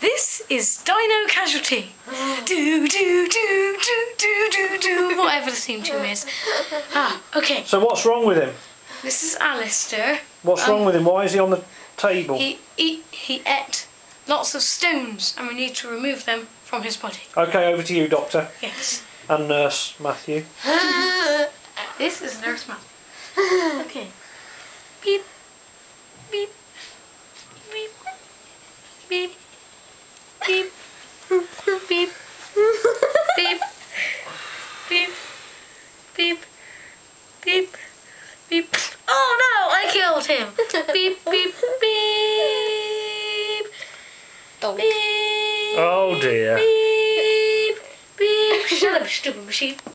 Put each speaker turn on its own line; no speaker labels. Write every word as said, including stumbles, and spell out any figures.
This is Dino Casualty. Do, do, do, do, do, do, do, whatever the theme tune is. Ah, okay.
So what's wrong with him?
This is Alistair.
What's
um,
wrong with him? Why is he on the table?
He, he, he ate lots of stones and we need to remove them from his body.
Okay, over to you, Doctor.
Yes.
And Nurse Matthew.
This is Nurse Matthew. Okay. Beep, beep, beep, beep, beep, beep, beep, beep, beep, beep, beep. Oh no, I killed him. Beep, beep, beep.
Dog.
Beep.
Oh dear.
Beep, beep. Shut up, stupid machine.